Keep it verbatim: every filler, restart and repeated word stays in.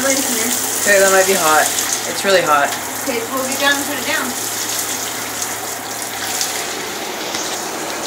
lid here. Okay, that might be hot. It's really hot. Okay, we'll get down and put it down.